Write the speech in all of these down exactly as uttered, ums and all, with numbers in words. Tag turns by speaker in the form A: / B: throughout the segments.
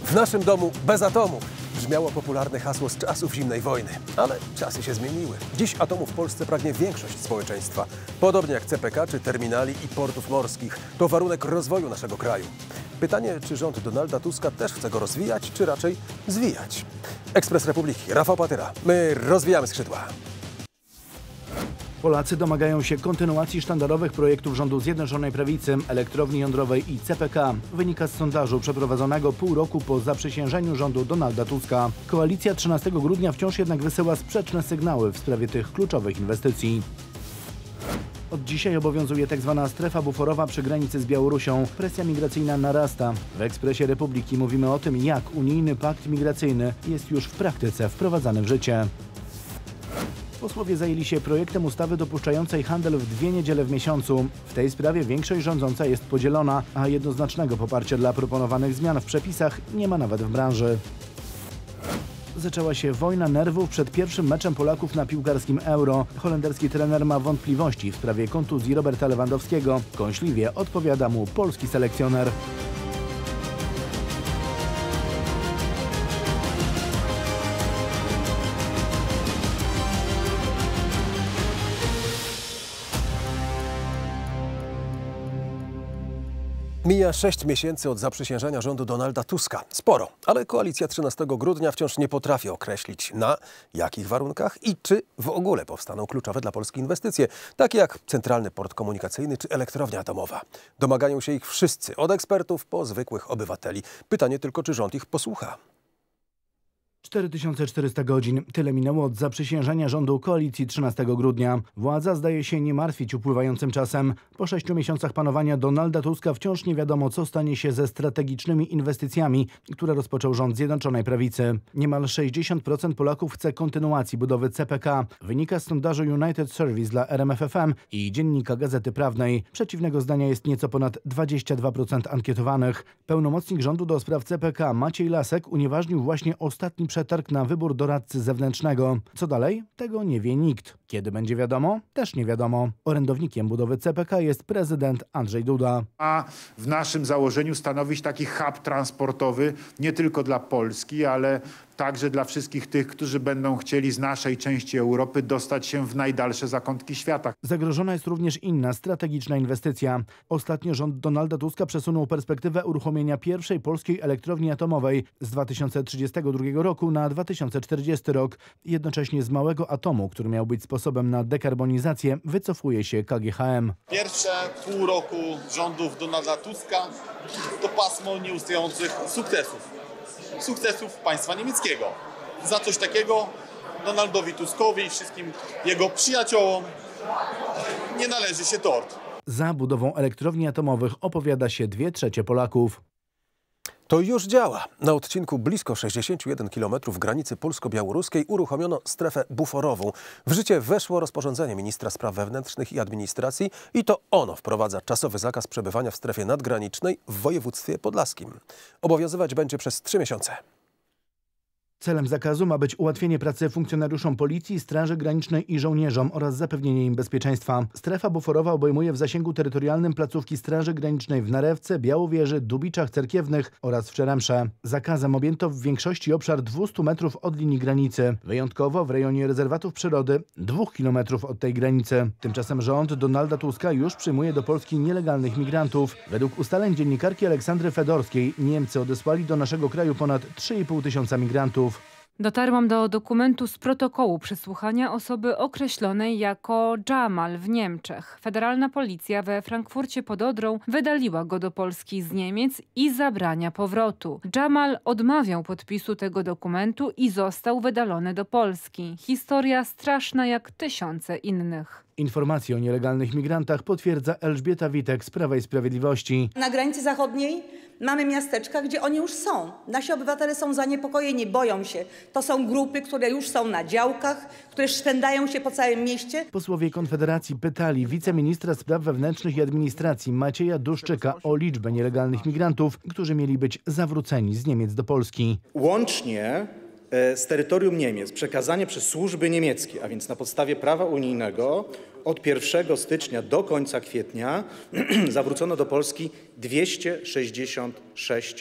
A: W naszym domu bez atomu brzmiało popularne hasło z czasów zimnej wojny. Ale czasy się zmieniły. Dziś atomu w Polsce pragnie większość społeczeństwa. Podobnie jak C P K czy terminali i portów morskich. To warunek rozwoju naszego kraju. Pytanie, czy rząd Donalda Tuska też chce go rozwijać, czy raczej zwijać? Ekspres Republiki, Rafał Patyra. My rozwijamy skrzydła.
B: Polacy domagają się kontynuacji sztandarowych projektów rządu Zjednoczonej Prawicy, elektrowni jądrowej i C P K. Wynika z sondażu przeprowadzonego pół roku po zaprzysiężeniu rządu Donalda Tuska. Koalicja trzynastego grudnia wciąż jednak wysyła sprzeczne sygnały w sprawie tych kluczowych inwestycji. Od dzisiaj obowiązuje tzw. strefa buforowa przy granicy z Białorusią. Presja migracyjna narasta. W Ekspresie Republiki mówimy o tym, jak unijny pakt migracyjny jest już w praktyce wprowadzany w życie. Posłowie zajęli się projektem ustawy dopuszczającej handel w dwie niedziele w miesiącu. W tej sprawie większość rządząca jest podzielona, a jednoznacznego poparcia dla proponowanych zmian w przepisach nie ma nawet w branży. Zaczęła się wojna nerwów przed pierwszym meczem Polaków na piłkarskim Euro. Holenderski trener ma wątpliwości w sprawie kontuzji Roberta Lewandowskiego. Kąśliwie odpowiada mu polski selekcjoner.
A: Mija sześć miesięcy od zaprzysiężenia rządu Donalda Tuska. Sporo, ale koalicja trzynastego grudnia wciąż nie potrafi określić, na jakich warunkach i czy w ogóle powstaną kluczowe dla Polski inwestycje, takie jak Centralny Port Komunikacyjny czy elektrownia atomowa. Domagają się ich wszyscy, od ekspertów po zwykłych obywateli. Pytanie tylko, czy rząd ich posłucha.
B: cztery tysiące czterysta godzin. Tyle minęło od zaprzysiężenia rządu koalicji trzynastego grudnia. Władza zdaje się nie martwić upływającym czasem. Po sześciu miesiącach panowania Donalda Tuska wciąż nie wiadomo, co stanie się ze strategicznymi inwestycjami, które rozpoczął rząd Zjednoczonej Prawicy. Niemal sześćdziesiąt procent Polaków chce kontynuacji budowy C P K. Wynika z sondażu United Service dla R M F F M i Dziennika Gazety Prawnej. Przeciwnego zdania jest nieco ponad dwadzieścia dwa procent ankietowanych. Pełnomocnik rządu do spraw C P K Maciej Lasek unieważnił właśnie ostatni przetarg na wybór doradcy zewnętrznego. Co dalej? Tego nie wie nikt. Kiedy będzie wiadomo? Też nie wiadomo. Orędownikiem budowy C P K jest prezydent Andrzej Duda.
C: A w naszym założeniu stanowić taki hub transportowy nie tylko dla Polski, ale także dla wszystkich tych, którzy będą chcieli z naszej części Europy dostać się w najdalsze zakątki świata.
B: Zagrożona jest również inna strategiczna inwestycja. Ostatnio rząd Donalda Tuska przesunął perspektywę uruchomienia pierwszej polskiej elektrowni atomowej z dwa tysiące trzydziestego drugiego roku na dwa tysiące czterdziesty rok. Jednocześnie z małego atomu, który miał być sposobem na dekarbonizację, wycofuje się K G H M.
D: Pierwsze pół roku rządów Donalda Tuska to pasmo nieustających sukcesów. Sukcesów państwa niemieckiego. Za coś takiego Donaldowi Tuskowi i wszystkim jego przyjaciołom nie należy się tort.
B: Za budową elektrowni atomowych opowiada się dwie trzecie Polaków.
A: To już działa. Na odcinku blisko sześćdziesięciu jeden kilometrów granicy polsko-białoruskiej uruchomiono strefę buforową. W życie weszło rozporządzenie ministra spraw wewnętrznych i administracji i to ono wprowadza czasowy zakaz przebywania w strefie nadgranicznej w województwie podlaskim. Obowiązywać będzie przez trzy miesiące.
B: Celem zakazu ma być ułatwienie pracy funkcjonariuszom policji, straży granicznej i żołnierzom oraz zapewnienie im bezpieczeństwa. Strefa buforowa obejmuje w zasięgu terytorialnym placówki Straży Granicznej w Narewce, Białowieży, Dubiczach Cerkiewnych oraz w Czeremsze. Zakazem objęto w większości obszar dwieście metrów od linii granicy. Wyjątkowo w rejonie rezerwatów przyrody dwóch kilometrów od tej granicy. Tymczasem rząd Donalda Tuska już przyjmuje do Polski nielegalnych migrantów. Według ustaleń dziennikarki Aleksandry Fedorskiej Niemcy odesłali do naszego kraju ponad trzy i pół tysiąca migrantów.
E: Dotarłam do dokumentu z protokołu przesłuchania osoby określonej jako Jamal w Niemczech. Federalna policja we Frankfurcie pod Odrą wydaliła go do Polski z Niemiec i zabrania powrotu. Jamal odmawiał podpisu tego dokumentu i został wydalony do Polski. Historia straszna jak tysiące innych.
B: Informacje o nielegalnych migrantach potwierdza Elżbieta Witek z Prawa i Sprawiedliwości.
F: Na granicy zachodniej mamy miasteczka, gdzie oni już są. Nasi obywatele są zaniepokojeni, boją się. To są grupy, które już są na działkach, które szwędają się po całym mieście.
B: Posłowie Konfederacji pytali wiceministra spraw wewnętrznych i administracji Macieja Duszczyka o liczbę nielegalnych migrantów, którzy mieli być zawróceni z Niemiec do Polski.
G: Łącznie z terytorium Niemiec przekazanie przez służby niemieckie, a więc na podstawie prawa unijnego od pierwszego stycznia do końca kwietnia zawrócono do Polski dwieście sześćdziesiąt sześć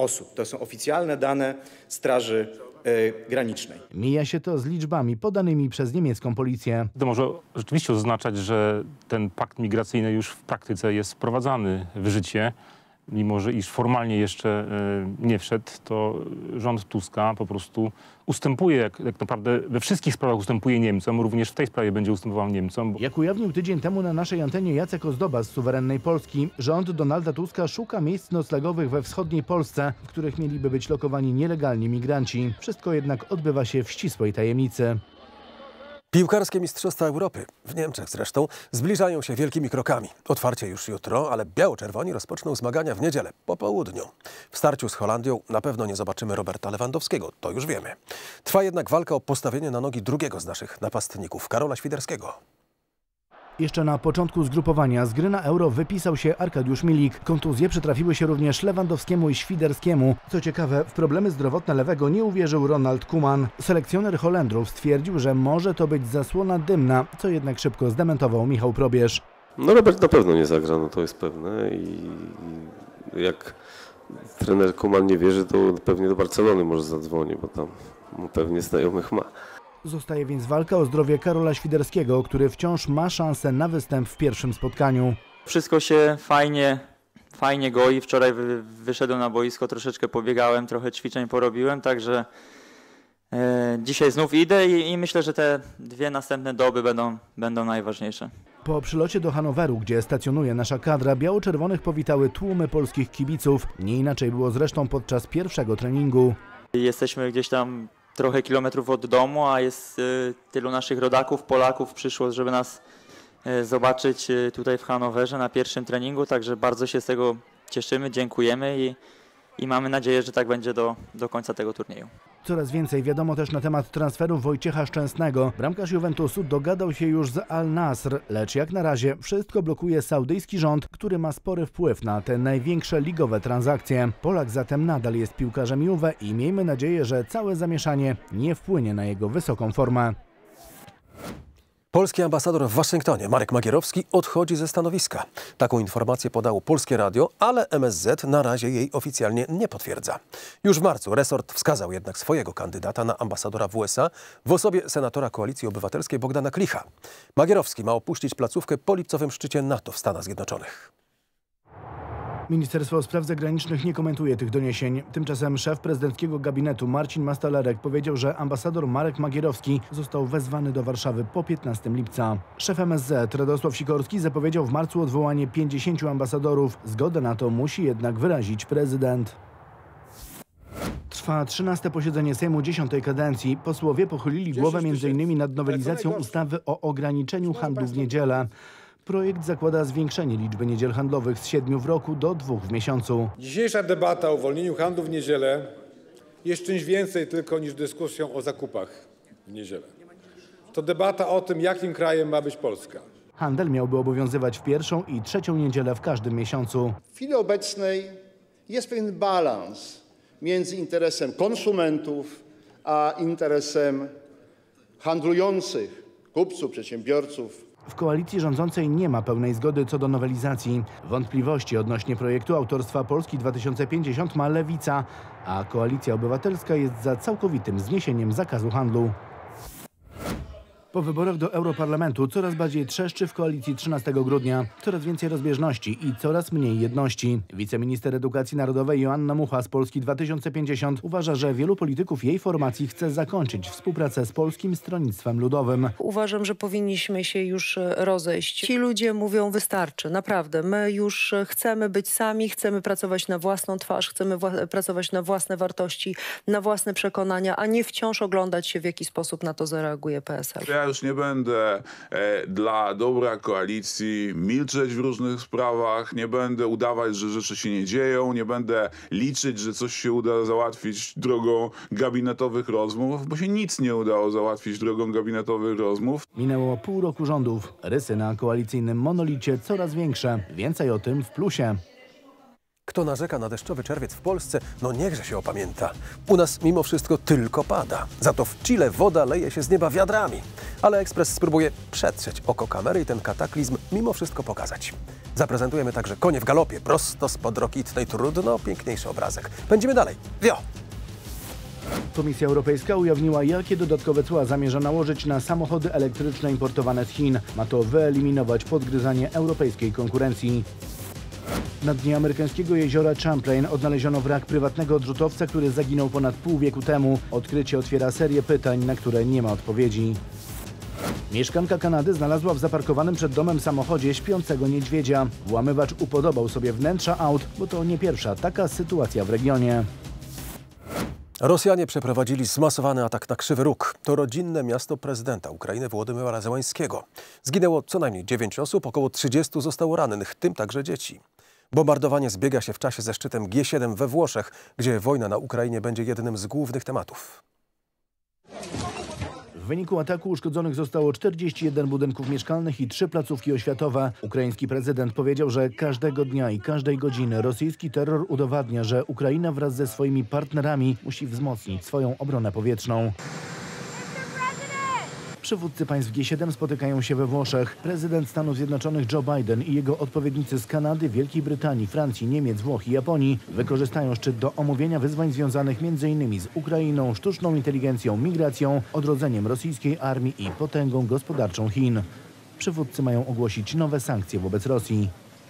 G: osób. To są oficjalne dane Straży Granicznej.
B: Mija się to z liczbami podanymi przez niemiecką policję.
H: To może rzeczywiście oznaczać, że ten pakt migracyjny już w praktyce jest wprowadzany w życie. Mimo że iż formalnie jeszcze nie wszedł, to rząd Tuska po prostu ustępuje, jak, jak naprawdę we wszystkich sprawach ustępuje Niemcom, również w tej sprawie będzie ustępował Niemcom.
B: Jak ujawnił tydzień temu na naszej antenie Jacek Ozdoba z suwerennej Polski, rząd Donalda Tuska szuka miejsc noclegowych we wschodniej Polsce, w których mieliby być lokowani nielegalni migranci. Wszystko jednak odbywa się w ścisłej tajemnicy.
A: Piłkarskie Mistrzostwa Europy, w Niemczech zresztą, zbliżają się wielkimi krokami. Otwarcie już jutro, ale biało-czerwoni rozpoczną zmagania w niedzielę po południu. W starciu z Holandią na pewno nie zobaczymy Roberta Lewandowskiego, to już wiemy. Trwa jednak walka o postawienie na nogi drugiego z naszych napastników, Karola Świderskiego.
B: Jeszcze na początku zgrupowania z gry na Euro wypisał się Arkadiusz Milik. Kontuzje przytrafiły się również Lewandowskiemu i Świderskiemu. Co ciekawe, w problemy zdrowotne lewego nie uwierzył Ronald Koeman. Selekcjoner Holendrów stwierdził, że może to być zasłona dymna, co jednak szybko zdementował Michał Probierz.
I: No Robert na pewno nie zagra, no to jest pewne i jak trener Koeman nie wierzy, to pewnie do Barcelony może zadzwoni, bo tam pewnie znajomych ma.
B: Zostaje więc walka o zdrowie Karola Świderskiego, który wciąż ma szansę na występ w pierwszym spotkaniu.
J: Wszystko się fajnie, fajnie goi. Wczoraj wy, wyszedłem na boisko, troszeczkę pobiegałem, trochę ćwiczeń porobiłem, także e, dzisiaj znów idę i, i myślę, że te dwie następne doby będą, będą najważniejsze.
B: Po przylocie do Hanoweru, gdzie stacjonuje nasza kadra, biało-czerwonych powitały tłumy polskich kibiców. Nie inaczej było zresztą podczas pierwszego treningu.
J: Jesteśmy gdzieś tam trochę kilometrów od domu, a jest y, tylu naszych rodaków, Polaków przyszło, żeby nas y, zobaczyć y, tutaj w Hanowerze na pierwszym treningu, także bardzo się z tego cieszymy, dziękujemy i, i mamy nadzieję, że tak będzie do, do końca tego turnieju.
B: Coraz więcej wiadomo też na temat transferu Wojciecha Szczęsnego. Bramkarz Juventusu dogadał się już z Al-Nasr, lecz jak na razie wszystko blokuje saudyjski rząd, który ma spory wpływ na te największe ligowe transakcje. Polak zatem nadal jest piłkarzem Juve i miejmy nadzieję, że całe zamieszanie nie wpłynie na jego wysoką formę.
A: Polski ambasador w Waszyngtonie, Marek Magierowski, odchodzi ze stanowiska. Taką informację podało Polskie Radio, ale M S Z na razie jej oficjalnie nie potwierdza. Już w marcu resort wskazał jednak swojego kandydata na ambasadora w U S A w osobie senatora Koalicji Obywatelskiej Bogdana Klicha. Magierowski ma opuścić placówkę po lipcowym szczycie NATO w Stanach Zjednoczonych.
B: Ministerstwo Spraw Zagranicznych nie komentuje tych doniesień. Tymczasem szef prezydenckiego gabinetu Marcin Mastalerek powiedział, że ambasador Marek Magierowski został wezwany do Warszawy po piętnastego lipca. Szef M S Z Radosław Sikorski zapowiedział w marcu odwołanie pięćdziesięciu ambasadorów. Zgodę na to musi jednak wyrazić prezydent. Trwa trzynaste posiedzenie Sejmu dziesiątej kadencji. Posłowie pochylili głowę między innymi nad nowelizacją ustawy o ograniczeniu handlu w niedzielę. Projekt zakłada zwiększenie liczby niedziel handlowych z siedmiu w roku do dwóch w miesiącu.
K: Dzisiejsza debata o uwolnieniu handlu w niedzielę jest czymś więcej tylko niż dyskusją o zakupach w niedzielę. To debata o tym, jakim krajem ma być Polska.
B: Handel miałby obowiązywać w pierwszą i trzecią niedzielę w każdym miesiącu.
L: W chwili obecnej jest pewien balans między interesem konsumentów a interesem handlujących, kupców, przedsiębiorców.
B: W koalicji rządzącej nie ma pełnej zgody co do nowelizacji. Wątpliwości odnośnie projektu autorstwa Polski dwa tysiące pięćdziesiąt ma Lewica, a Koalicja Obywatelska jest za całkowitym zniesieniem zakazu handlu. Po wyborach do Europarlamentu coraz bardziej trzeszczy w koalicji trzynastego grudnia. Coraz więcej rozbieżności i coraz mniej jedności. Wiceminister Edukacji Narodowej Joanna Mucha z Polski dwa tysiące pięćdziesiąt uważa, że wielu polityków jej formacji chce zakończyć współpracę z Polskim Stronnictwem Ludowym.
M: Uważam, że powinniśmy się już rozejść. Ci ludzie mówią wystarczy, naprawdę. My już chcemy być sami, chcemy pracować na własną twarz, chcemy wła- pracować na własne wartości, na własne przekonania, a nie wciąż oglądać się, w jaki sposób na to zareaguje P S L.
N: Ja już nie będę e, dla dobra koalicji milczeć w różnych sprawach, nie będę udawać, że rzeczy się nie dzieją, nie będę liczyć, że coś się uda załatwić drogą gabinetowych rozmów, bo się nic nie udało załatwić drogą gabinetowych rozmów.
B: Minęło pół roku rządów. Rysy na koalicyjnym monolicie coraz większe. Więcej o tym w plusie.
A: Kto narzeka na deszczowy czerwiec w Polsce, no niechże się opamięta. U nas mimo wszystko tylko pada. Za to w Chile woda leje się z nieba wiadrami. Ale Ekspres spróbuje przetrzeć oko kamery i ten kataklizm mimo wszystko pokazać. Zaprezentujemy także konie w galopie, prosto spod Rokitnej. Trudno piękniejszy obrazek. Pędzimy dalej. Wio!
B: Komisja Europejska ujawniła, jakie dodatkowe cła zamierza nałożyć na samochody elektryczne importowane z Chin. Ma to wyeliminować podgryzanie europejskiej konkurencji. Na dnie amerykańskiego jeziora Champlain odnaleziono wrak prywatnego odrzutowca, który zaginął ponad pół wieku temu. Odkrycie otwiera serię pytań, na które nie ma odpowiedzi. Mieszkanka Kanady znalazła w zaparkowanym przed domem samochodzie śpiącego niedźwiedzia. Włamywacz upodobał sobie wnętrza aut, bo to nie pierwsza taka sytuacja w regionie.
A: Rosjanie przeprowadzili zmasowany atak na Krzywy Róg. To rodzinne miasto prezydenta Ukrainy Wołodymyra Zełańskiego. Zginęło co najmniej dziewięć osób, około trzydziestu zostało rannych, w tym także dzieci. Bombardowanie zbiega się w czasie ze szczytem G siedem we Włoszech, gdzie wojna na Ukrainie będzie jednym z głównych tematów.
B: W wyniku ataku uszkodzonych zostało czterdzieści jeden budynków mieszkalnych i trzy placówki oświatowe. Ukraiński prezydent powiedział, że każdego dnia i każdej godziny rosyjski terror udowadnia, że Ukraina wraz ze swoimi partnerami musi wzmocnić swoją obronę powietrzną. Przywódcy państw G siedem spotykają się we Włoszech. Prezydent Stanów Zjednoczonych Joe Biden i jego odpowiednicy z Kanady, Wielkiej Brytanii, Francji, Niemiec, Włoch i Japonii wykorzystają szczyt do omówienia wyzwań związanych między innymi z Ukrainą, sztuczną inteligencją, migracją, odrodzeniem rosyjskiej armii i potęgą gospodarczą Chin. Przywódcy mają ogłosić nowe sankcje wobec Rosji.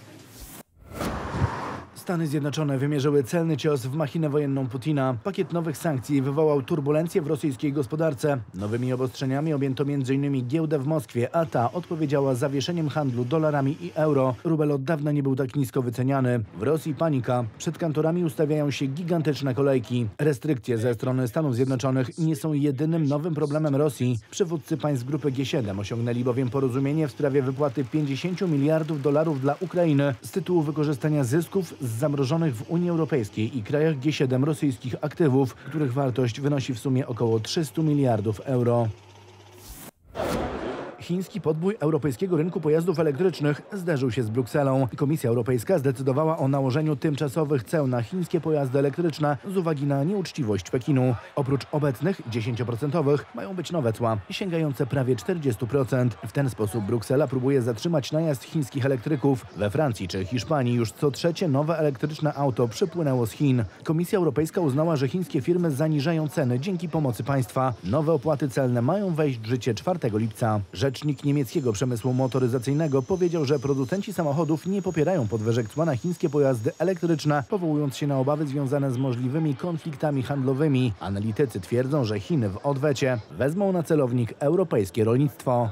B: Stany Zjednoczone wymierzyły celny cios w machinę wojenną Putina. Pakiet nowych sankcji wywołał turbulencje w rosyjskiej gospodarce. Nowymi obostrzeniami objęto między innymi giełdę w Moskwie, a ta odpowiedziała zawieszeniem handlu dolarami i euro. Rubel od dawna nie był tak nisko wyceniany. W Rosji panika. Przed kantorami ustawiają się gigantyczne kolejki. Restrykcje ze strony Stanów Zjednoczonych nie są jedynym nowym problemem Rosji. Przywódcy państw grupy G siedem osiągnęli bowiem porozumienie w sprawie wypłaty pięćdziesięciu miliardów dolarów dla Ukrainy z tytułu wykorzystania zysków z zamrożonych w Unii Europejskiej i krajach G siedem rosyjskich aktywów, których wartość wynosi w sumie około trzystu miliardów euro. Chiński podbój europejskiego rynku pojazdów elektrycznych zderzył się z Brukselą. Komisja Europejska zdecydowała o nałożeniu tymczasowych ceł na chińskie pojazdy elektryczne z uwagi na nieuczciwość Pekinu. Oprócz obecnych dziesięć procent mają być nowe cła, sięgające prawie czterdzieści procent. W ten sposób Bruksela próbuje zatrzymać najazd chińskich elektryków. We Francji czy Hiszpanii już co trzecie nowe elektryczne auto przypłynęło z Chin. Komisja Europejska uznała, że chińskie firmy zaniżają ceny dzięki pomocy państwa. Nowe opłaty celne mają wejść w życie czwartego lipca. Rzecznik niemieckiego przemysłu motoryzacyjnego powiedział, że producenci samochodów nie popierają podwyżek cła na chińskie pojazdy elektryczne, powołując się na obawy związane z możliwymi konfliktami handlowymi. Analitycy twierdzą, że Chiny w odwecie wezmą na celownik europejskie rolnictwo.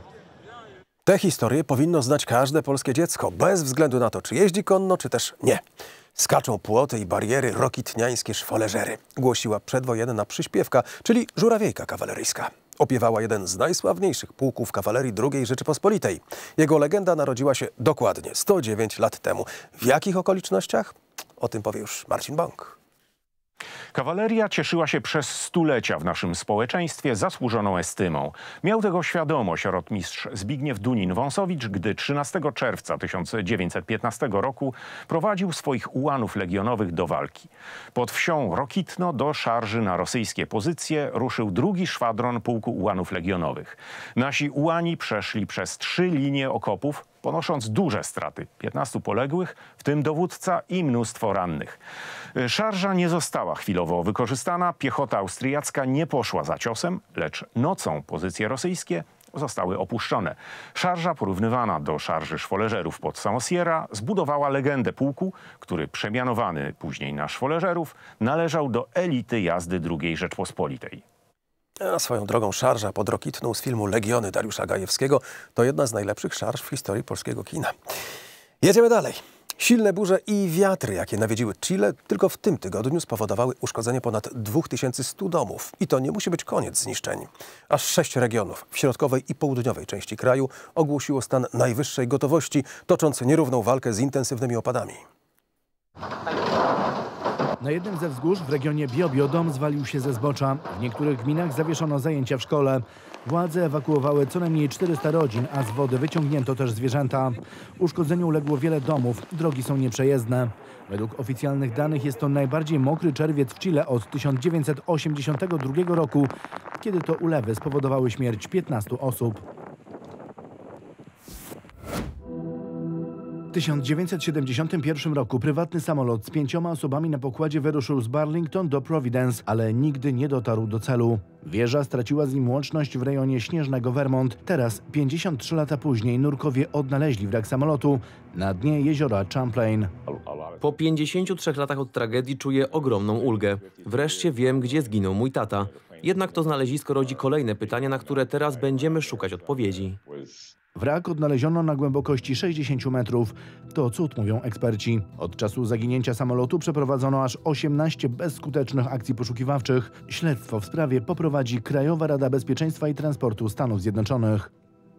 A: Tę historię powinno znać każde polskie dziecko, bez względu na to, czy jeździ konno, czy też nie. Skaczą płoty i bariery rokitniańskie szwoleżery, głosiła przedwojenna przyśpiewka, czyli żurawiejka kawaleryjska. Opiewała jeden z najsławniejszych pułków kawalerii drugiej Rzeczypospolitej. Jego legenda narodziła się dokładnie sto dziewięć lat temu. W jakich okolicznościach? O tym powie już Marcin Bąk.
O: Kawaleria cieszyła się przez stulecia w naszym społeczeństwie zasłużoną estymą. Miał tego świadomość rotmistrz Zbigniew Dunin-Wąsowicz, gdy trzynastego czerwca tysiąc dziewięćset piętnastego roku prowadził swoich ułanów legionowych do walki. Pod wsią Rokitno do szarży na rosyjskie pozycje ruszył drugi szwadron pułku ułanów legionowych. Nasi ułani przeszli przez trzy linie okopów, ponosząc duże straty, piętnastu poległych, w tym dowódca i mnóstwo rannych. Szarża nie została chwilowo wykorzystana, piechota austriacka nie poszła za ciosem, lecz nocą pozycje rosyjskie zostały opuszczone. Szarża, porównywana do szarży szwoleżerów pod Samosierra, zbudowała legendę pułku, który przemianowany później na szwoleżerów należał do elity jazdy drugiej Rzeczpospolitej.
A: A swoją drogą szarża pod Rokitną z filmu Legiony Dariusza Gajewskiego to jedna z najlepszych szarż w historii polskiego kina. Jedziemy dalej. Silne burze i wiatry, jakie nawiedziły Chile, tylko w tym tygodniu spowodowały uszkodzenie ponad dwóch tysięcy stu domów. I to nie musi być koniec zniszczeń. Aż sześć regionów w środkowej i południowej części kraju ogłosiło stan najwyższej gotowości, tocząc nierówną walkę z intensywnymi opadami.
B: Na jednym ze wzgórz w regionie Biobio dom zwalił się ze zbocza. W niektórych gminach zawieszono zajęcia w szkole. Władze ewakuowały co najmniej czterysta rodzin, a z wody wyciągnięto też zwierzęta. Uszkodzeniu uległo wiele domów, drogi są nieprzejezdne. Według oficjalnych danych jest to najbardziej mokry czerwiec w Chile od tysiąc dziewięćset osiemdziesiątego drugiego roku. kiedy to ulewy spowodowały śmierć piętnastu osób. W tysiąc dziewięćset siedemdziesiątym pierwszym roku prywatny samolot z pięcioma osobami na pokładzie wyruszył z Burlington do Providence, ale nigdy nie dotarł do celu. Wieża straciła z nim łączność w rejonie śnieżnego Vermont. Teraz, pięćdziesiąt trzy lata później, nurkowie odnaleźli wrak samolotu na dnie jeziora Champlain.
P: Po pięćdziesięciu trzech latach od tragedii czuję ogromną ulgę. Wreszcie wiem, gdzie zginął mój tata. Jednak to znalezisko rodzi kolejne pytania, na które teraz będziemy szukać odpowiedzi.
B: Wrak odnaleziono na głębokości sześćdziesięciu metrów. To cud, mówią eksperci. Od czasu zaginięcia samolotu przeprowadzono aż osiemnaście bezskutecznych akcji poszukiwawczych. Śledztwo w sprawie poprowadzi Krajowa Rada Bezpieczeństwa i Transportu Stanów Zjednoczonych.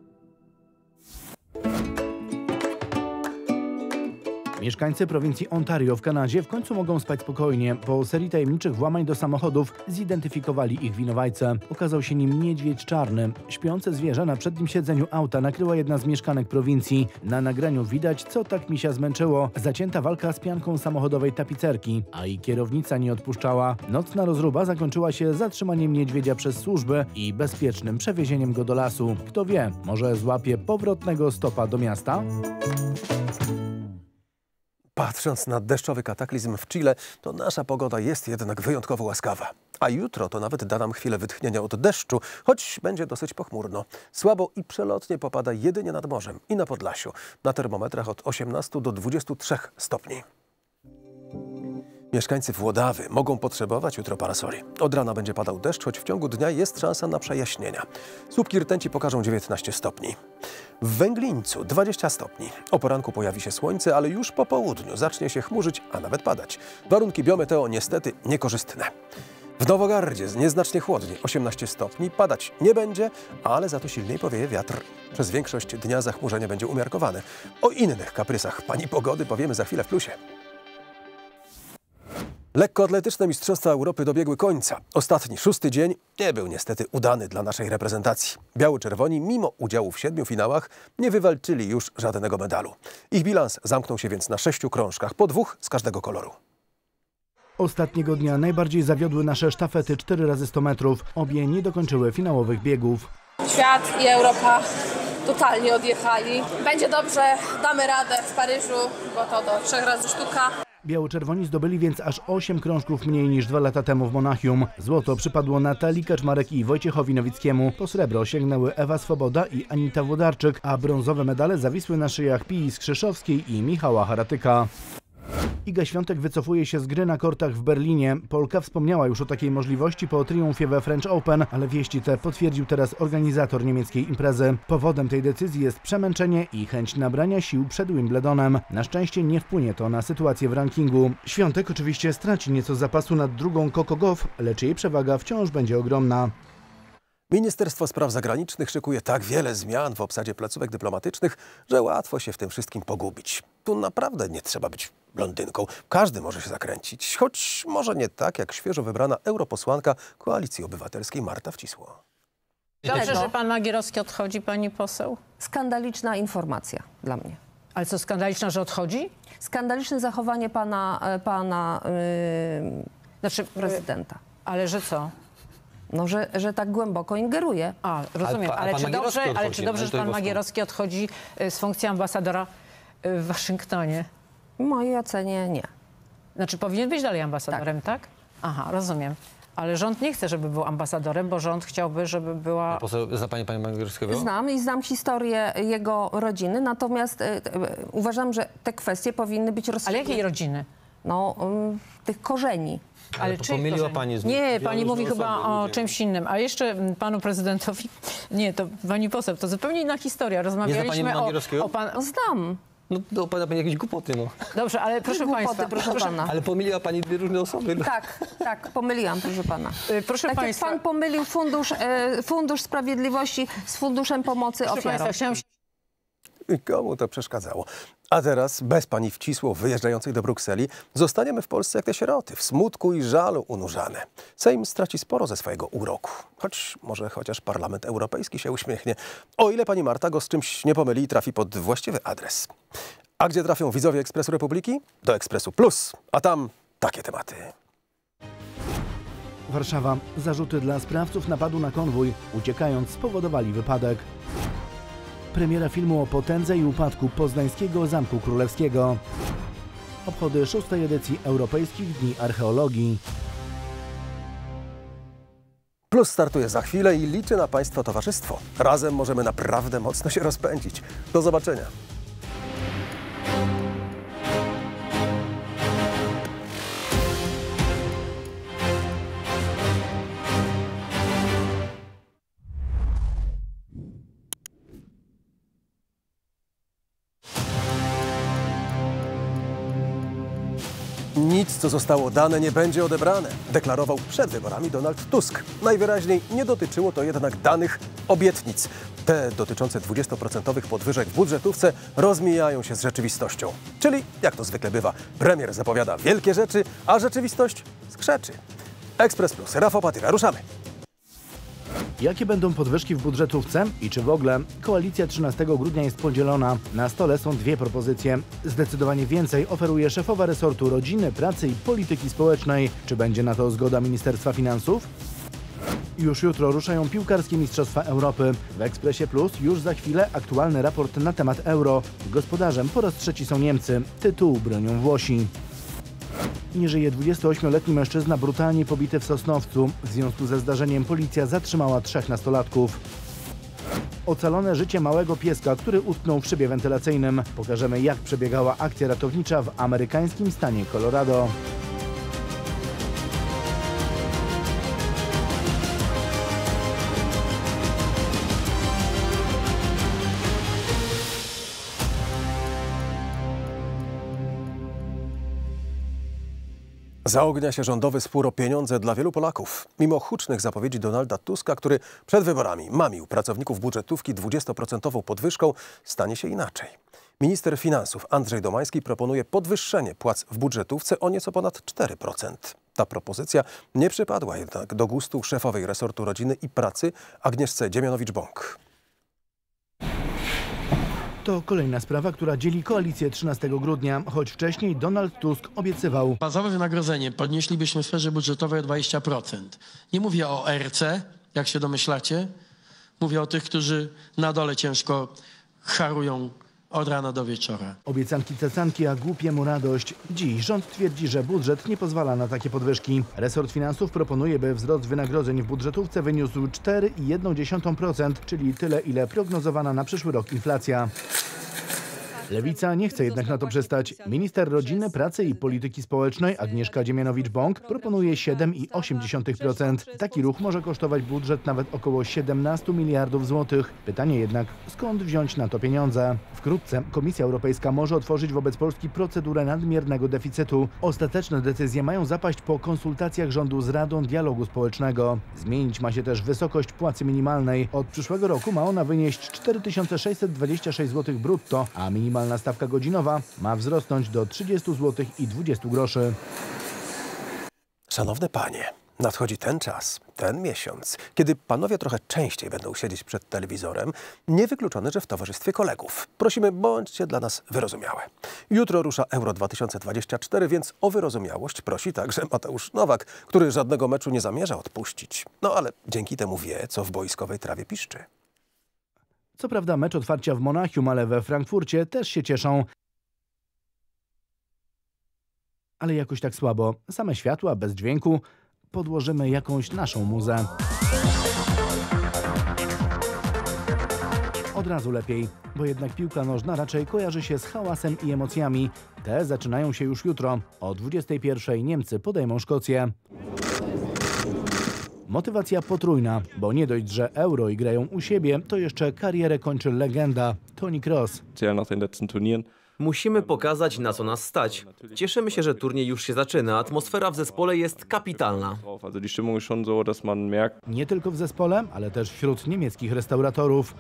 B: Mieszkańcy prowincji Ontario w Kanadzie w końcu mogą spać spokojnie. Po serii tajemniczych włamań do samochodów zidentyfikowali ich winowajcę. Okazał się nim niedźwiedź czarny. Śpiące zwierzę na przednim siedzeniu auta nakryła jedna z mieszkanek prowincji. Na nagraniu widać, co tak misia zmęczyło. Zacięta walka z pianką samochodowej tapicerki, a i kierownica nie odpuszczała. Nocna rozruba zakończyła się zatrzymaniem niedźwiedzia przez służby i bezpiecznym przewiezieniem go do lasu. Kto wie, może złapie powrotnego stopa do miasta?
A: Patrząc na deszczowy kataklizm w Chile, to nasza pogoda jest jednak wyjątkowo łaskawa. A jutro to nawet da nam chwilę wytchnienia od deszczu, choć będzie dosyć pochmurno. Słabo i przelotnie popada jedynie nad morzem i na Podlasiu. Na termometrach od osiemnastu do dwudziestu trzech stopni. Mieszkańcy Włodawy mogą potrzebować jutro parasoli. Od rana będzie padał deszcz, choć w ciągu dnia jest szansa na przejaśnienia. Słupki rtęci pokażą dziewiętnaście stopni. W Węglińcu dwadzieścia stopni. O poranku pojawi się słońce, ale już po południu zacznie się chmurzyć, a nawet padać. Warunki biometeo niestety niekorzystne. W Nowogardzie nieznacznie chłodniej, osiemnaście stopni, padać nie będzie, ale za to silniej powieje wiatr. Przez większość dnia zachmurzenie będzie umiarkowane. O innych kaprysach pani pogody powiemy za chwilę w plusie. Lekkoatletyczne Mistrzostwa Europy dobiegły końca. Ostatni, szósty dzień nie był niestety udany dla naszej reprezentacji. Biało-czerwoni, mimo udziału w siedmiu finałach, nie wywalczyli już żadnego medalu. Ich bilans zamknął się więc na sześciu krążkach, po dwóch z każdego koloru.
B: Ostatniego dnia najbardziej zawiodły nasze sztafety cztery razy sto metrów. Obie nie dokończyły finałowych biegów.
Q: Świat i Europa totalnie odjechali. Będzie dobrze, damy radę w Paryżu, bo to do trzech razy sztuka.
B: Biało-czerwoni zdobyli więc aż osiem krążków mniej niż dwa lata temu w Monachium. Złoto przypadło Natalii Kaczmarek i Wojciechowi Nowickiemu. Po srebro sięgnęły Ewa Swoboda i Anita Włodarczyk, a brązowe medale zawisły na szyjach Pii Skrzyszowskiej i Michała Haratyka. Iga Świątek wycofuje się z gry na kortach w Berlinie. Polka wspomniała już o takiej możliwości po triumfie we French Open, ale wieści te potwierdził teraz organizator niemieckiej imprezy. Powodem tej decyzji jest przemęczenie i chęć nabrania sił przed Wimbledonem. Na szczęście nie wpłynie to na sytuację w rankingu. Świątek oczywiście straci nieco zapasu nad drugą Coco Gauff, lecz jej przewaga wciąż będzie ogromna.
A: Ministerstwo Spraw Zagranicznych szykuje tak wiele zmian w obsadzie placówek dyplomatycznych, że łatwo się w tym wszystkim pogubić. Tu naprawdę nie trzeba być blondynką. Każdy może się zakręcić, choć może nie tak jak świeżo wybrana europosłanka Koalicji Obywatelskiej Marta Wcisło.
R: Dobrze, że pan Magierowski odchodzi, pani poseł?
M: Skandaliczna informacja dla mnie.
R: Ale co, skandaliczna, że odchodzi?
M: Skandaliczne zachowanie pana, pana yy,
R: znaczy,
M: prezydenta.
R: Ale że co?
M: No, że, że tak głęboko ingeruje.
R: A, rozumiem, ale, ale, czy, dobrze, ale czy dobrze, że pan Magierowski odchodzi z funkcji ambasadora w Waszyngtonie?
M: W mojej ocenie nie.
R: Znaczy powinien być dalej ambasadorem, tak? tak? Aha, rozumiem. Ale rząd nie chce, żeby był ambasadorem, bo rząd chciałby, żeby była...
S: Poseł, zna pani pana Magierowskiego?
M: Znam i znam historię jego rodziny, natomiast y, y, uważam, że te kwestie powinny być rozstrzygnięte.
R: Ale jakiej rodziny?
M: No, y, tych korzeni.
R: Ale
S: to pomyliła pani z...
R: Nie, pani mówi chyba o czymś innym. A jeszcze panu prezydentowi... Nie, to pani poseł, to zupełnie inna historia. Rozmawialiśmy
S: nie zna pani Magierowskiego?
R: o, o pan...
M: No, znam.
S: No to opowiada pani jakieś głupoty, no.
R: Dobrze, ale proszę
M: głupoty,
R: państwa...
M: proszę pana.
S: Ale pomyliła pani dwie różne osoby. No.
M: Tak, tak, pomyliłam, proszę pana.
R: Proszę
M: tak
R: państwa...
M: jak pan pomylił fundusz, e, fundusz Sprawiedliwości z Funduszem Pomocy
R: proszę
M: Ofiarom.
R: Państwa, chciałam...
A: I komu to przeszkadzało? A teraz, bez pani Wcisło wyjeżdżającej do Brukseli, zostaniemy w Polsce jak te sieroty, w smutku i żalu unurzane. Sejm straci sporo ze swojego uroku, choć może chociaż Parlament Europejski się uśmiechnie, o ile pani Marta go z czymś nie pomyli i trafi pod właściwy adres. A gdzie trafią widzowie Ekspresu Republiki? Do Ekspresu Plus, a tam takie tematy.
B: Warszawa. Zarzuty dla sprawców napadu na konwój. Uciekając spowodowali wypadek. Premiera filmu o potędze i upadku Poznańskiego Zamku Królewskiego. Obchody szóstej edycji Europejskich Dni Archeologii.
A: Plus startuje za chwilę i liczy na Państwa towarzystwo. Razem możemy naprawdę mocno się rozpędzić. Do zobaczenia. Nic, co zostało dane, nie będzie odebrane, deklarował przed wyborami Donald Tusk. Najwyraźniej nie dotyczyło to jednak danych obietnic. Te dotyczące dwudziestoprocentowych podwyżek w budżetówce rozmijają się z rzeczywistością. Czyli, jak to zwykle bywa, premier zapowiada wielkie rzeczy, a rzeczywistość skrzeczy. Ekspres Plus, Rafał Patyra, ruszamy.
B: Jakie będą podwyżki w budżetówce i czy w ogóle? Koalicja trzynastego grudnia jest podzielona. Na stole są dwie propozycje. Zdecydowanie więcej oferuje szefowa resortu rodziny, pracy i polityki społecznej. Czy będzie na to zgoda Ministerstwa Finansów? Już jutro ruszają piłkarskie Mistrzostwa Europy. W Ekspresie Plus już za chwilę aktualny raport na temat euro. Gospodarzem po raz trzeci są Niemcy. Tytuł bronią Włosi. Nie żyje dwudziestoośmioletni mężczyzna brutalnie pobity w Sosnowcu. W związku ze zdarzeniem policja zatrzymała trzech nastolatków. Ocalone życie małego pieska, który utknął w szybie wentylacyjnym. Pokażemy, jak przebiegała akcja ratownicza w amerykańskim stanie Colorado.
A: Zaognia się rządowy spór o pieniądze dla wielu Polaków. Mimo hucznych zapowiedzi Donalda Tuska, który przed wyborami mamił pracowników budżetówki dwudziestoprocentową podwyżką, stanie się inaczej. Minister finansów Andrzej Domański proponuje podwyższenie płac w budżetówce o nieco ponad cztery procent. Ta propozycja nie przypadła jednak do gustu szefowej resortu rodziny i pracy Agnieszce Dziemianowicz-Bąk.
B: To kolejna sprawa, która dzieli koalicję trzynastego grudnia, choć wcześniej Donald Tusk obiecywał.
T: Bazowe wynagrodzenie podnieślibyśmy w sferze budżetowej o dwadzieścia procent. Nie mówię o R C, jak się domyślacie. Mówię o tych, którzy na dole ciężko harują od rana do wieczora.
B: Obiecanki cecanki, a głupiemu radość. Dziś rząd twierdzi, że budżet nie pozwala na takie podwyżki. Resort finansów proponuje, by wzrost wynagrodzeń w budżetówce wyniósł cztery i jedną dziesiątą procent, czyli tyle, ile prognozowana na przyszły rok inflacja. Lewica nie chce jednak na to przystać. Minister rodziny, pracy i polityki społecznej Agnieszka Dziemianowicz-Bąk proponuje siedem i osiem dziesiątych procent. Taki ruch może kosztować budżet nawet około siedemnastu miliardów złotych. Pytanie jednak, skąd wziąć na to pieniądze? Wkrótce Komisja Europejska może otworzyć wobec Polski procedurę nadmiernego deficytu. Ostateczne decyzje mają zapaść po konsultacjach rządu z Radą Dialogu Społecznego. Zmienić ma się też wysokość płacy minimalnej. Od przyszłego roku ma ona wynieść cztery tysiące sześćset dwadzieścia sześć złotych brutto, a minimalna Minimalna stawka godzinowa ma wzrosnąć do trzydziestu złotych i dwudziestu groszy.
A: Szanowne panie, nadchodzi ten czas, ten miesiąc, kiedy panowie trochę częściej będą siedzieć przed telewizorem. Niewykluczone, że w towarzystwie kolegów. Prosimy, bądźcie dla nas wyrozumiałe. Jutro rusza Euro dwa tysiące dwadzieścia cztery, więc o wyrozumiałość prosi także Mateusz Nowak, który żadnego meczu nie zamierza odpuścić. No ale dzięki temu wie, co w boiskowej trawie piszczy.
B: Co prawda mecz otwarcia w Monachium, ale we Frankfurcie też się cieszą. Ale jakoś tak słabo. Same światła, bez dźwięku. Podłożymy jakąś naszą muzę. Od razu lepiej, bo jednak piłka nożna raczej kojarzy się z hałasem i emocjami. Te zaczynają się już jutro. O dwudziestej pierwszej Niemcy podejmą Szkocję. Motywacja potrójna, bo nie dość, że Euro i grają u siebie, to jeszcze karierę kończy legenda Toni Kroos.
P: Musimy pokazać, na co nas stać. Cieszymy się, że turniej już się zaczyna. Atmosfera w zespole jest kapitalna.
B: Nie tylko w zespole, ale też wśród niemieckich restauratorów.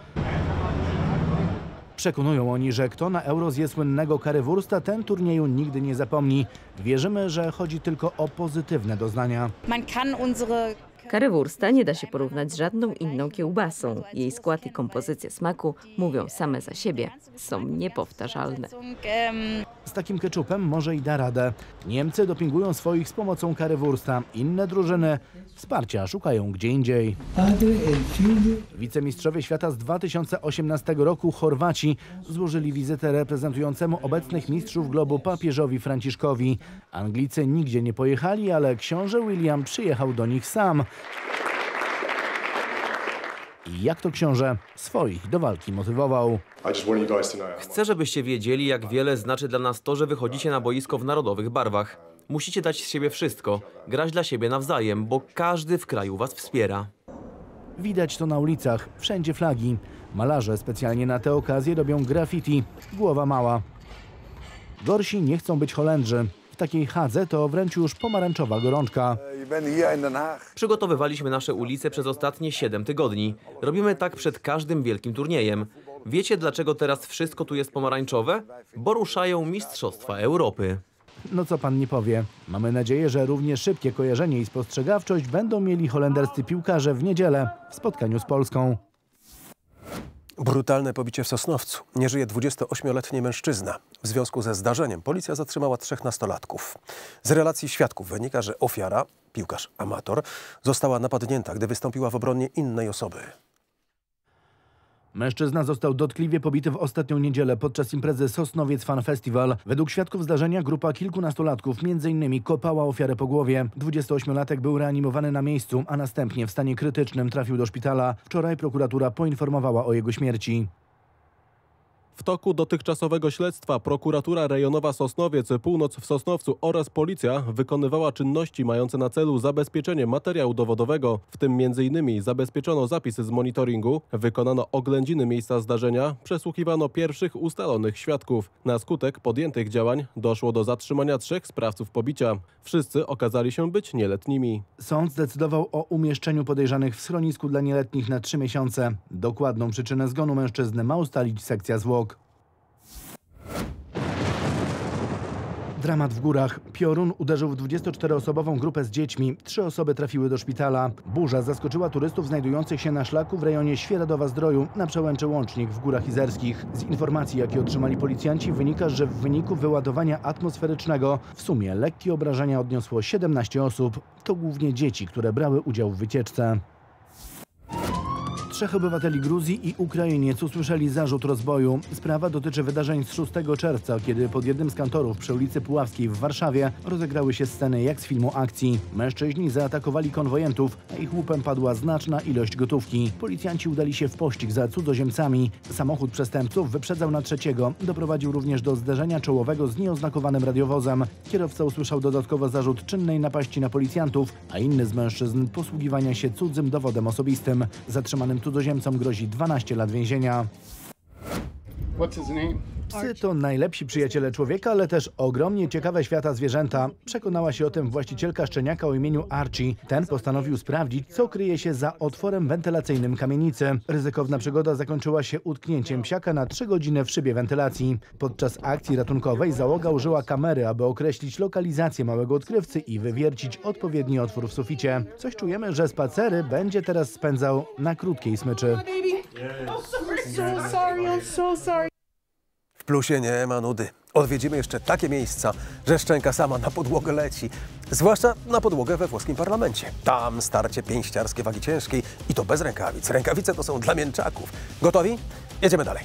B: Przekonują oni, że kto na Euro zje słynnego currywursta, ten turnieju nigdy nie zapomni. Wierzymy, że chodzi tylko o pozytywne doznania.
U: Currywursta nie da się porównać z żadną inną kiełbasą. Jej skład i kompozycja smaku mówią same za siebie. Są niepowtarzalne.
B: Z takim keczupem może i da radę. Niemcy dopingują swoich z pomocą Currywursta. Inne drużyny wsparcia szukają gdzie indziej. Wicemistrzowie świata z dwa tysiące osiemnastego roku Chorwaci złożyli wizytę reprezentującemu obecnych mistrzów globu papieżowi Franciszkowi. Anglicy nigdzie nie pojechali, ale książę William przyjechał do nich sam. I jak to książę swoich do walki motywował.
P: Chcę, żebyście wiedzieli, jak wiele znaczy dla nas to, że wychodzicie na boisko w narodowych barwach. Musicie dać z siebie wszystko, grać dla siebie nawzajem, bo każdy w kraju was wspiera.
B: Widać to na ulicach, wszędzie flagi. Malarze specjalnie na tę okazję robią graffiti. Głowa mała. Gorsi nie chcą być Holendrzy. W takiej chadze to wręcz już pomarańczowa gorączka.
P: Przygotowywaliśmy nasze ulice przez ostatnie siedem tygodni. Robimy tak przed każdym wielkim turniejem. Wiecie, dlaczego teraz wszystko tu jest pomarańczowe? Bo ruszają Mistrzostwa Europy.
B: No co pan nie powie. Mamy nadzieję, że równie szybkie kojarzenie i spostrzegawczość będą mieli holenderscy piłkarze w niedzielę w spotkaniu z Polską.
A: Brutalne pobicie w Sosnowcu. Nie żyje dwudziestoośmioletni mężczyzna. W związku ze zdarzeniem policja zatrzymała trzech nastolatków. Z relacji świadków wynika, że ofiara, piłkarz amator, została napadnięta, gdy wystąpiła w obronie innej osoby.
B: Mężczyzna został dotkliwie pobity w ostatnią niedzielę podczas imprezy Sosnowiec Fan Festival. Według świadków zdarzenia grupa kilkunastolatków między innymi kopała ofiarę po głowie. dwudziestoośmiolatek był reanimowany na miejscu, a następnie w stanie krytycznym trafił do szpitala. Wczoraj prokuratura poinformowała o jego śmierci.
C: W toku dotychczasowego śledztwa prokuratura rejonowa Sosnowiec, Północ w Sosnowcu oraz policja wykonywała czynności mające na celu zabezpieczenie materiału dowodowego, w tym między innymi zabezpieczono zapisy z monitoringu, wykonano oględziny miejsca zdarzenia, przesłuchiwano pierwszych ustalonych świadków. Na skutek podjętych działań doszło do zatrzymania trzech sprawców pobicia. Wszyscy okazali się być nieletnimi.
B: Sąd zdecydował o umieszczeniu podejrzanych w schronisku dla nieletnich na trzy miesiące. Dokładną przyczynę zgonu mężczyzny ma ustalić sekcja zwłok. Dramat w górach. Piorun uderzył w dwudziestoczteroosobową grupę z dziećmi. Trzy osoby trafiły do szpitala. Burza zaskoczyła turystów znajdujących się na szlaku w rejonie Świeradowa-Zdroju na przełęczy Łącznik w Górach Izerskich. Z informacji, jakie otrzymali policjanci, wynika, że w wyniku wyładowania atmosferycznego w sumie lekkie obrażenia odniosło siedemnaście osób. To głównie dzieci, które brały udział w wycieczce. Trzech obywateli Gruzji i Ukrainiec usłyszeli zarzut rozboju. Sprawa dotyczy wydarzeń z szóstego czerwca, kiedy pod jednym z kantorów przy ulicy Puławskiej w Warszawie rozegrały się sceny jak z filmu akcji. Mężczyźni zaatakowali konwojentów, a ich łupem padła znaczna ilość gotówki. Policjanci udali się w pościg za cudzoziemcami. Samochód przestępców wyprzedzał na trzeciego. Doprowadził również do zderzenia czołowego z nieoznakowanym radiowozem. Kierowca usłyszał dodatkowo zarzut czynnej napaści na policjantów, a inny z mężczyzn posługiwania się cudzym dowodem osobistym. Zatrzymanym cudzoziemcom grozi dwanaście lat więzienia. Psy to najlepsi przyjaciele człowieka, ale też ogromnie ciekawe świata zwierzęta. Przekonała się o tym właścicielka szczeniaka o imieniu Archie. Ten postanowił sprawdzić, co kryje się za otworem wentylacyjnym kamienicy. Ryzykowna przygoda zakończyła się utknięciem psiaka na trzy godziny w szybie wentylacji. Podczas akcji ratunkowej załoga użyła kamery, aby określić lokalizację małego odkrywcy i wywiercić odpowiedni otwór w suficie. Coś czujemy, że spacery będzie teraz spędzał na krótkiej smyczy.
A: W plusie nie ma nudy. Odwiedzimy jeszcze takie miejsca, że szczęka sama na podłogę leci. Zwłaszcza na podłogę we włoskim parlamencie. Tam starcie pięściarskie wagi ciężkiej i to bez rękawic. Rękawice to są dla mięczaków. Gotowi? Jedziemy dalej.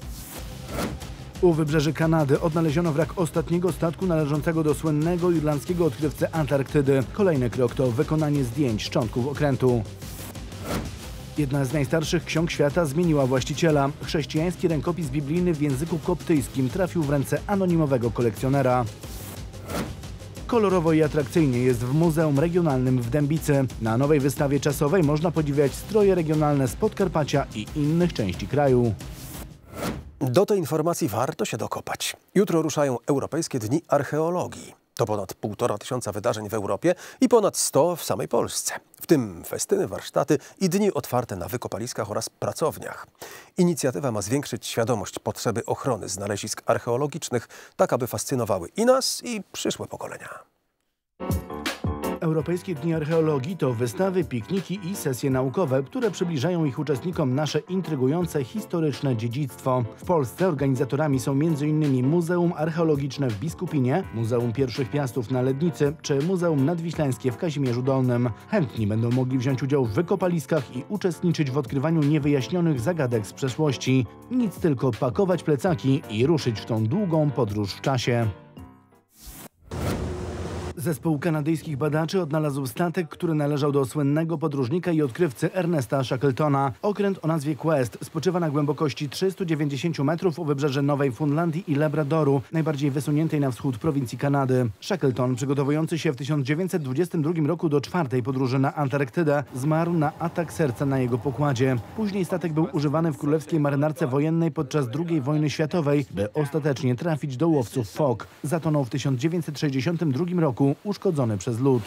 B: U wybrzeży Kanady odnaleziono wrak ostatniego statku należącego do słynnego irlandzkiego odkrywcy Antarktydy. Kolejny krok to wykonanie zdjęć szczątków okrętu. Jedna z najstarszych ksiąg świata zmieniła właściciela. Chrześcijański rękopis biblijny w języku koptyjskim trafił w ręce anonimowego kolekcjonera. Kolorowo i atrakcyjnie jest w Muzeum Regionalnym w Dębicy. Na nowej wystawie czasowej można podziwiać stroje regionalne z Podkarpacia i innych części kraju.
A: Do tej informacji warto się dokopać. Jutro ruszają Europejskie Dni Archeologii. To ponad półtora tysiąca wydarzeń w Europie i ponad sto w samej Polsce. W tym festyny, warsztaty i dni otwarte na wykopaliskach oraz pracowniach. Inicjatywa ma zwiększyć świadomość potrzeby ochrony znalezisk archeologicznych, tak aby fascynowały i nas, i przyszłe pokolenia.
B: Europejskie Dni Archeologii to wystawy, pikniki i sesje naukowe, które przybliżają ich uczestnikom nasze intrygujące historyczne dziedzictwo. W Polsce organizatorami są między innymi Muzeum Archeologiczne w Biskupinie, Muzeum Pierwszych Piastów na Lednicy czy Muzeum Nadwiślańskie w Kazimierzu Dolnym. Chętni będą mogli wziąć udział w wykopaliskach i uczestniczyć w odkrywaniu niewyjaśnionych zagadek z przeszłości. Nic tylko pakować plecaki i ruszyć w tą długą podróż w czasie. Zespół kanadyjskich badaczy odnalazł statek, który należał do słynnego podróżnika i odkrywcy Ernesta Shackletona. Okręt o nazwie Quest spoczywa na głębokości trzystu dziewięćdziesięciu metrów u wybrzeży Nowej Fundlandii i Labradoru, najbardziej wysuniętej na wschód prowincji Kanady. Shackleton, przygotowujący się w tysiąc dziewięćset dwudziestym drugim roku do czwartej podróży na Antarktydę, zmarł na atak serca na jego pokładzie. Później statek był używany w Królewskiej Marynarce Wojennej podczas drugiej wojny światowej, by ostatecznie trafić do łowców fok. Zatonął w tysiąc dziewięćset sześćdziesiątym drugim roku, uszkodzony przez lód.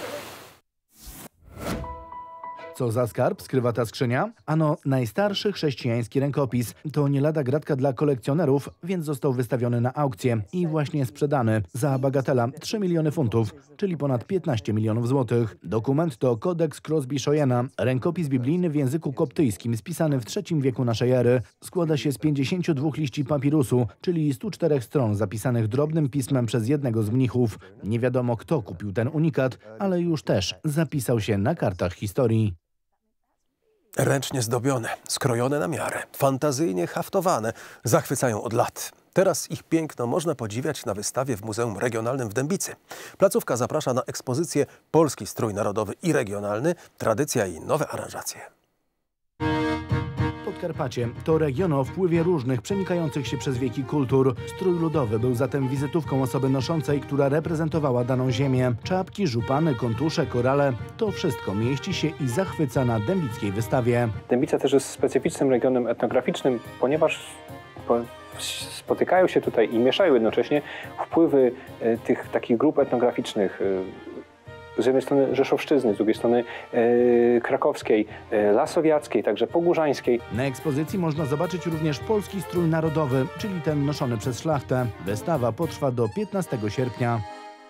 B: Co za skarb skrywa ta skrzynia? Ano najstarszy chrześcijański rękopis. To nie lada gratka dla kolekcjonerów, więc został wystawiony na aukcję i właśnie sprzedany za bagatela trzy miliony funtów, czyli ponad piętnaście milionów złotych. Dokument to Kodeks Crosby-Shoyena, rękopis biblijny w języku koptyjskim spisany w trzecim wieku naszej ery. Składa się z pięćdziesięciu dwóch liści papirusu, czyli stu czterech stron zapisanych drobnym pismem przez jednego z mnichów. Nie wiadomo, kto kupił ten unikat, ale już też zapisał się na kartach historii.
A: Ręcznie zdobione, skrojone na miarę, fantazyjnie haftowane, zachwycają od lat. Teraz ich piękno można podziwiać na wystawie w Muzeum Regionalnym w Dębicy. Placówka zaprasza na ekspozycję Polski Strój Narodowy i Regionalny, tradycja i nowe aranżacje.
B: Podkarpacie to region o wpływie różnych, przenikających się przez wieki kultur. Strój ludowy był zatem wizytówką osoby noszącej, która reprezentowała daną ziemię. Czapki, żupany, kontusze, korale – to wszystko mieści się i zachwyca na dębickiej wystawie.
D: Dębica też jest specyficznym regionem etnograficznym, ponieważ spotykają się tutaj i mieszają jednocześnie wpływy tych takich grup etnograficznych. Z jednej strony rzeszowszczyzny, z drugiej strony e, krakowskiej, e, lasowiackiej, także pogórzańskiej.
B: Na ekspozycji można zobaczyć również polski strój narodowy, czyli ten noszony przez szlachtę. Wystawa potrwa do piętnastego sierpnia.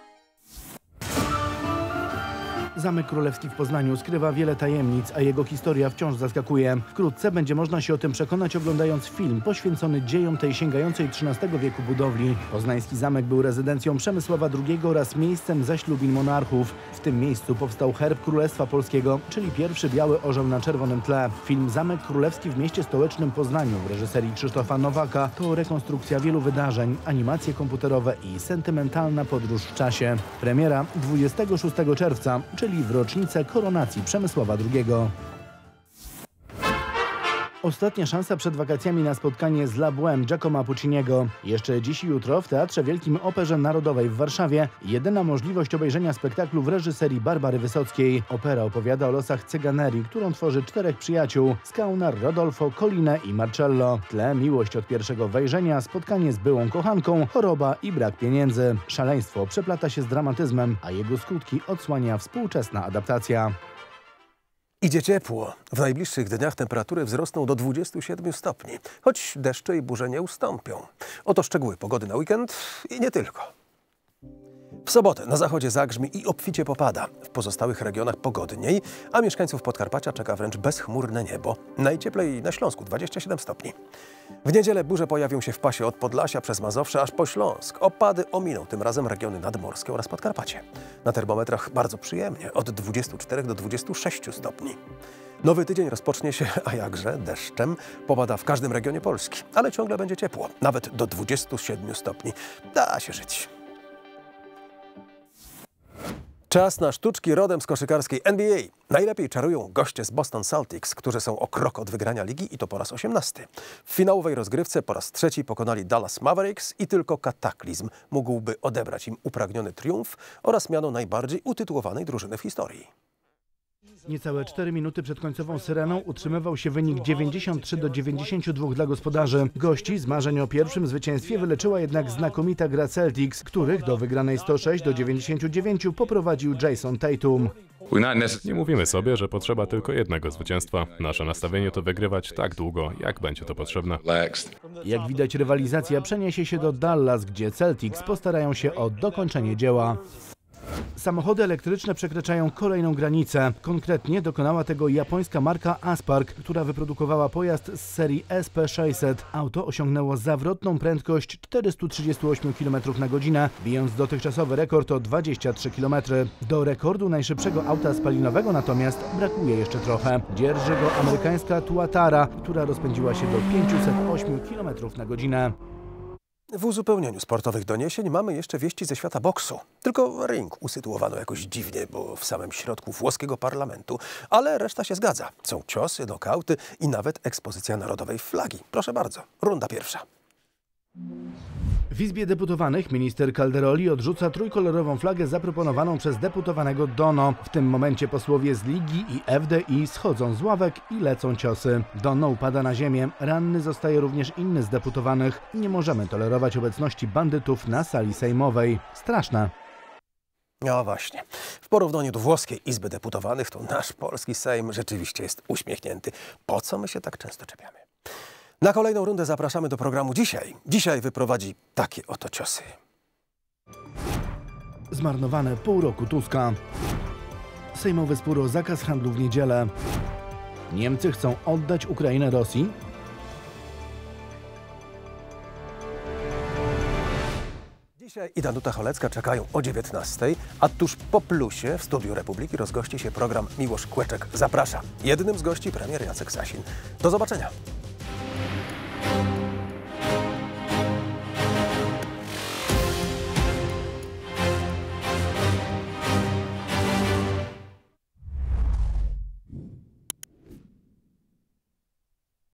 B: Zamek Królewski w Poznaniu skrywa wiele tajemnic, a jego historia wciąż zaskakuje. Wkrótce będzie można się o tym przekonać, oglądając film poświęcony dziejom tej sięgającej trzynastego wieku budowli. Poznański zamek był rezydencją Przemysława drugiego oraz miejscem zaślubin monarchów. W tym miejscu powstał herb Królestwa Polskiego, czyli pierwszy biały orzeł na czerwonym tle. Film Zamek Królewski w mieście stołecznym Poznaniu w reżyserii Krzysztofa Nowaka to rekonstrukcja wielu wydarzeń, animacje komputerowe i sentymentalna podróż w czasie. Premiera dwudziestego szóstego czerwca, czyli w rocznicę koronacji Przemysława drugiego. Ostatnia szansa przed wakacjami na spotkanie z La Bohème Giacomo Pucciniego. Jeszcze dziś i jutro w Teatrze Wielkim Operze Narodowej w Warszawie jedyna możliwość obejrzenia spektaklu w reżyserii Barbary Wysockiej. Opera opowiada o losach cyganerii, którą tworzy czterech przyjaciół: Skaunar, Rodolfo, Colinę i Marcello. W tle miłość od pierwszego wejrzenia, spotkanie z byłą kochanką, choroba i brak pieniędzy. Szaleństwo przeplata się z dramatyzmem, a jego skutki odsłania współczesna adaptacja.
A: Idzie ciepło. W najbliższych dniach temperatury wzrosną do dwudziestu siedmiu stopni, choć deszcze i burze nie ustąpią. Oto szczegóły pogody na weekend i nie tylko. W sobotę na zachodzie zagrzmi i obficie popada. W pozostałych regionach pogodniej, a mieszkańców Podkarpacia czeka wręcz bezchmurne niebo. Najcieplej na Śląsku dwadzieścia siedem stopni. W niedzielę burze pojawią się w pasie od Podlasia przez Mazowsze aż po Śląsk. Opady ominą tym razem regiony nadmorskie oraz Podkarpacie. Na termometrach bardzo przyjemnie, od dwudziestu czterech do dwudziestu sześciu stopni. Nowy tydzień rozpocznie się, a jakże, deszczem. Popada w każdym regionie Polski, ale ciągle będzie ciepło, nawet do dwudziestu siedmiu stopni. Da się żyć. Czas na sztuczki rodem z koszykarskiej N B A. Najlepiej czarują goście z Boston Celtics, którzy są o krok od wygrania ligi i to po raz osiemnasty. W finałowej rozgrywce po raz trzeci pokonali Dallas Mavericks i tylko kataklizm mógłby odebrać im upragniony triumf oraz miano najbardziej utytułowanej drużyny w historii.
B: Niecałe cztery minuty przed końcową syreną utrzymywał się wynik dziewięćdziesiąt trzy do dziewięćdziesięciu dwóch dla gospodarzy. Gości z marzeń o pierwszym zwycięstwie wyleczyła jednak znakomita gra Celtics, których do wygranej sto sześć do dziewięćdziesięciu dziewięciu poprowadził Jason Tatum.
V: Nie mówimy sobie, że potrzeba tylko jednego zwycięstwa. Nasze nastawienie to wygrywać tak długo, jak będzie to potrzebne.
B: Jak widać, rywalizacja przeniesie się do Dallas, gdzie Celtics postarają się o dokończenie dzieła. Samochody elektryczne przekraczają kolejną granicę. Konkretnie dokonała tego japońska marka Aspark, która wyprodukowała pojazd z serii S P sześćset. Auto osiągnęło zawrotną prędkość czterysta trzydzieści osiem kilometrów na godzinę, bijąc dotychczasowy rekord o dwadzieścia trzy kilometry. Do rekordu najszybszego auta spalinowego natomiast brakuje jeszcze trochę. Dzierży go amerykańska Tuatara, która rozpędziła się do pięćset osiem kilometrów na godzinę.
A: W uzupełnieniu sportowych doniesień mamy jeszcze wieści ze świata boksu. Tylko ring usytuowano jakoś dziwnie, bo w samym środku włoskiego parlamentu, ale reszta się zgadza. Są ciosy, nokauty i nawet ekspozycja narodowej flagi. Proszę bardzo, runda pierwsza.
B: W Izbie Deputowanych minister Calderoli odrzuca trójkolorową flagę zaproponowaną przez deputowanego Dono. W tym momencie posłowie z Ligi i F D I schodzą z ławek i lecą ciosy. Dono upada na ziemię, ranny zostaje również inny z deputowanych. Nie możemy tolerować obecności bandytów na sali sejmowej. Straszne.
A: No właśnie. W porównaniu do włoskiej Izby Deputowanych to nasz polski Sejm rzeczywiście jest uśmiechnięty. Po co my się tak często czepiamy? Na kolejną rundę zapraszamy do programu Dzisiaj. Dzisiaj wyprowadzi takie oto ciosy.
B: Zmarnowane pół roku Tuska. Sejmowy spór o zakaz handlu w niedzielę. Niemcy chcą oddać Ukrainę Rosji.
A: Dzisiaj i Danuta Cholecka czekają o dziewiętnastej, a tuż po plusie w Studiu Republiki rozgości się program Miłosz Kłeczek zaprasza. Jednym z gości premier Jacek Sasin. Do zobaczenia.